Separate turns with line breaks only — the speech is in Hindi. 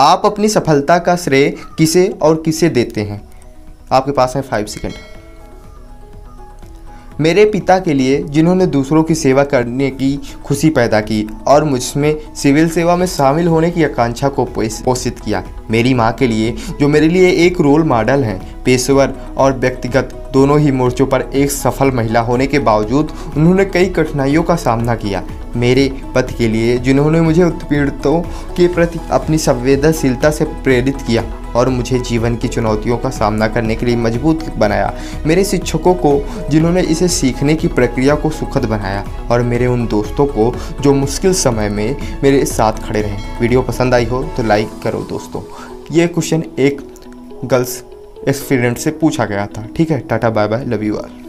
आप अपनी सफलता का श्रेय किसे और किसे देते हैं? आपके पास है 5 सेकंड। मेरे पिता के लिए, जिन्होंने दूसरों की सेवा करने की खुशी पैदा की और मुझमें सिविल सेवा में शामिल होने की आकांक्षा को पोषित किया। मेरी माँ के लिए, जो मेरे लिए एक रोल मॉडल हैं, पेशेवर और व्यक्तिगत दोनों ही मोर्चों पर एक सफल महिला होने के बावजूद उन्होंने कई कठिनाइयों का सामना किया। मेरे पति के लिए, जिन्होंने मुझे उत्पीड़ितों के प्रति अपनी संवेदनशीलता से प्रेरित किया और मुझे जीवन की चुनौतियों का सामना करने के लिए मजबूत बनाया। मेरे शिक्षकों को, जिन्होंने इसे सीखने की प्रक्रिया को सुखद बनाया, और मेरे उन दोस्तों को जो मुश्किल समय में मेरे साथ खड़े रहे। वीडियो पसंद आई हो तो लाइक करो दोस्तों। ये क्वेश्चन एक गर्ल्स एक्सपीरियंस से पूछा गया था। ठीक है, tata bye bye, love you all.